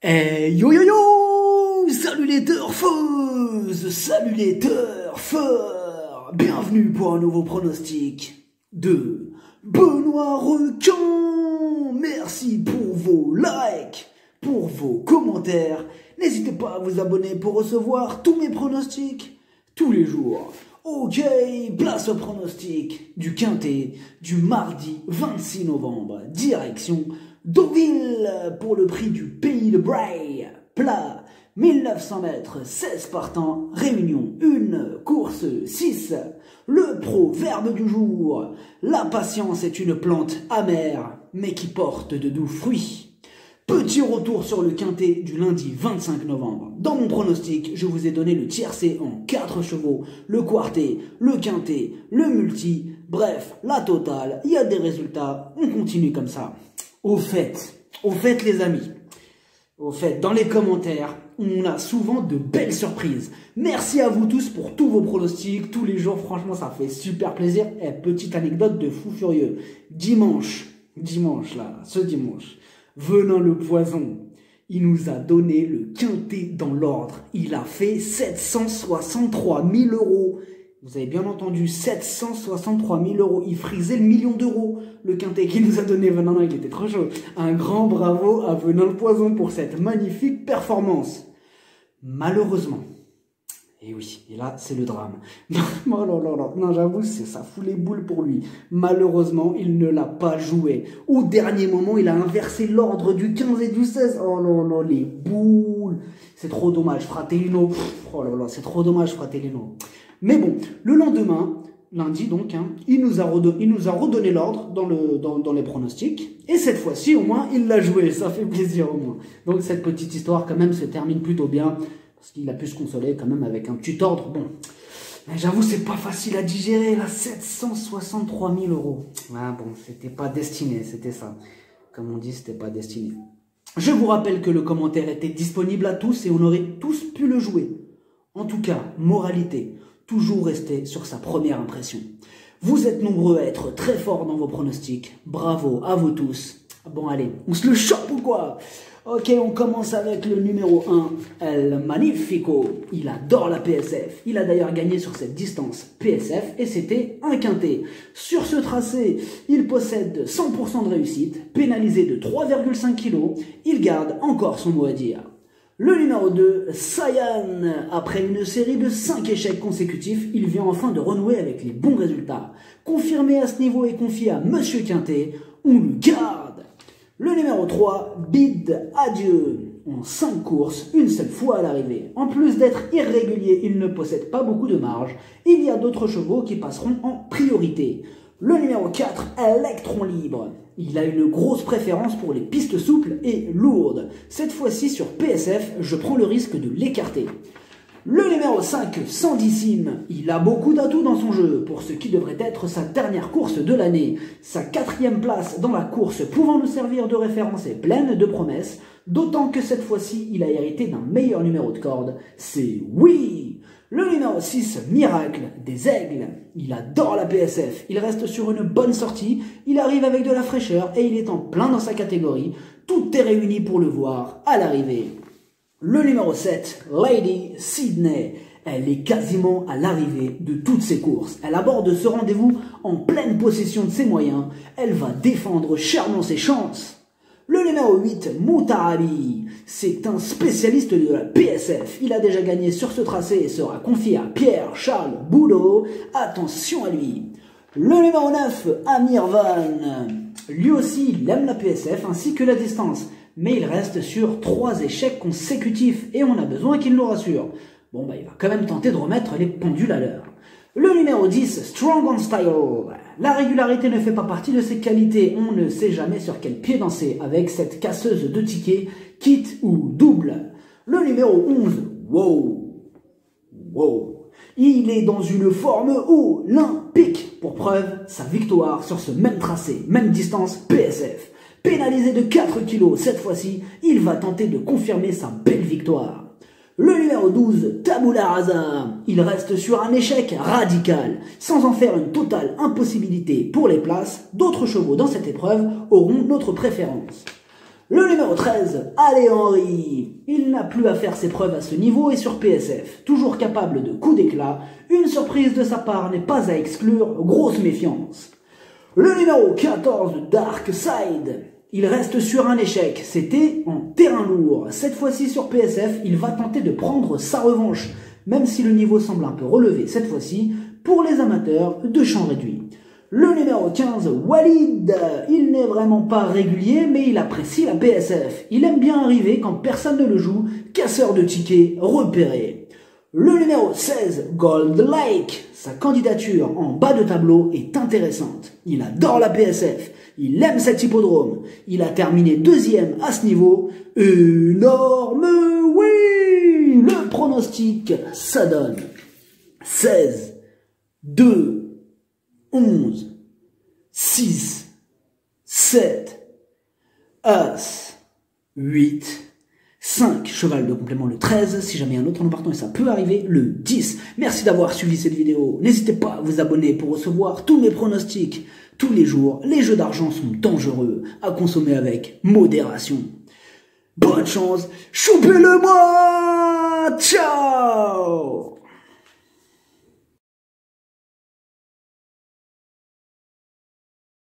Hey yo yo yo! Salut les turfeuses! Salut les turfeurs! Bienvenue pour un nouveau pronostic de Benoît Requin! Merci pour vos likes, pour vos commentaires. N'hésitez pas à vous abonner pour recevoir tous mes pronostics tous les jours. Ok, place au pronostic du Quintet du mardi 26 novembre. Direction Deauville pour le prix du Pays de Bray. Plat, 1900 mètres, 16 partants, réunion 1, course 6. Le proverbe du jour: la patience est une plante amère, mais qui porte de doux fruits. Petit retour sur le Quintet du lundi 25 novembre. Dans mon pronostic, je vous ai donné le tiercé en 4 chevaux, le quartet, le Quintet, le multi, bref, la totale. Il y a des résultats, on continue comme ça. Au fait les amis, dans les commentaires, on a souvent de belles surprises. Merci à vous tous pour tous vos pronostics, tous les jours, franchement ça fait super plaisir. Et petite anecdote de fou furieux, ce dimanche, Venin le Poison, il nous a donné le Quintet dans l'ordre. Il a fait 763 000 €. Vous avez bien entendu, 763 000 €. Il frisait le million d'euros, le Quintet qu'il nous a donné. Non, il était trop chaud. Un grand bravo à Venin le Poison pour cette magnifique performance. Malheureusement, et oui, et là, c'est le drame. Non, j'avoue, ça fout les boules pour lui. Malheureusement, il ne l'a pas joué. Au dernier moment, il a inversé l'ordre du 15 et du 16. Oh là là, les boules. C'est trop dommage, Fratellino. Oh là là, c'est trop dommage, Fratellino. Mais bon, le lendemain, lundi donc, il nous a redonné l'ordre dans les pronostics. Et cette fois-ci, au moins, il l'a joué. Ça fait plaisir au moins. Donc cette petite histoire, quand même, se termine plutôt bien. Parce qu'il a pu se consoler quand même avec un petit ordre. Bon, mais j'avoue, c'est pas facile à digérer, là, 763 000 €. Ah bon, c'était pas destiné, c'était ça. Comme on dit, c'était pas destiné. Je vous rappelle que le commentaire était disponible à tous et on aurait tous pu le jouer. En tout cas, moralité, toujours rester sur sa première impression. Vous êtes nombreux à être très forts dans vos pronostics. Bravo à vous tous. Bon, allez, on se le chope ou quoi? Ok, on commence avec le numéro 1, El Magnifico. Il adore la PSF. Il a d'ailleurs gagné sur cette distance PSF et c'était un Quintet. Sur ce tracé, il possède 100% de réussite, pénalisé de 3,5 kg. Il garde encore son mot à dire. Le numéro 2, Cyan. Après une série de 5 échecs consécutifs, il vient enfin de renouer avec les bons résultats. Confirmé à ce niveau et confié à Monsieur Quintet, on le garde. Le numéro 3, Bid Adieu. En 5 courses, une seule fois à l'arrivée. En plus d'être irrégulier, il ne possède pas beaucoup de marge. Il y a d'autres chevaux qui passeront en priorité. Le numéro 4, Electron Libre. Il a une grosse préférence pour les pistes souples et lourdes. Cette fois-ci sur PSF, je prends le risque de l'écarter. Le numéro 5, Sandissime, il a beaucoup d'atouts dans son jeu pour ce qui devrait être sa dernière course de l'année. Sa 4e place dans la course pouvant nous servir de référence est pleine de promesses, d'autant que cette fois-ci, il a hérité d'un meilleur numéro de corde. C'est oui! Le numéro 6, Miracle des Aigles. Il adore la PSF, il reste sur une bonne sortie, il arrive avec de la fraîcheur et il est en plein dans sa catégorie. Tout est réuni pour le voir à l'arrivée. Le numéro 7, Lady Sydney. Elle est quasiment à l'arrivée de toutes ses courses. Elle aborde ce rendez-vous en pleine possession de ses moyens. Elle va défendre chèrement ses chances. Le numéro 8, Moutarabi. C'est un spécialiste de la PSF. Il a déjà gagné sur ce tracé et sera confié à Pierre-Charles Boulot. Attention à lui. Le numéro 9, Amir Van. Lui aussi, il aime la PSF ainsi que la distance. Mais il reste sur 3 échecs consécutifs et on a besoin qu'il nous rassure. Bon, il va quand même tenter de remettre les pendules à l'heure. Le numéro 10, Strong on Style. La régularité ne fait pas partie de ses qualités. On ne sait jamais sur quel pied danser avec cette casseuse de tickets, kit ou double. Le numéro 11, Wow. Il est dans une forme olympique. Pour preuve, sa victoire sur ce même tracé, même distance PSF. Pénalisé de 4 kg, cette fois-ci, il va tenter de confirmer sa belle victoire. Le numéro 12, Tabula Rasa. Il reste sur un échec radical. Sans en faire une totale impossibilité pour les places, d'autres chevaux dans cette épreuve auront notre préférence. Le numéro 13, Allez Henry. Il n'a plus à faire ses preuves à ce niveau et sur PSF. Toujours capable de coups d'éclat, une surprise de sa part n'est pas à exclure, grosse méfiance. Le numéro 14, Dark Side. Il reste sur un échec, c'était en terrain lourd. Cette fois-ci sur PSF, il va tenter de prendre sa revanche, même si le niveau semble un peu relevé cette fois-ci, pour les amateurs de champ réduit. Le numéro 15, Walid. Il n'est vraiment pas régulier, mais il apprécie la PSF. Il aime bien arriver quand personne ne le joue, casseur de tickets repéré. Le numéro 16, Gold Lake. Sa candidature en bas de tableau est intéressante. Il adore la PSF. Il aime cet hippodrome. Il a terminé deuxième à ce niveau. Énorme oui. Le pronostic, ça donne 16, 2, 11, 6, 7, As, 8, 5, cheval de complément le 13, si jamais un autre nom partant et ça peut arriver, le 10. Merci d'avoir suivi cette vidéo. N'hésitez pas à vous abonner pour recevoir tous mes pronostics. Tous les jours, les jeux d'argent sont dangereux, à consommer avec modération. Bonne chance, choupez-le moi. Ciao.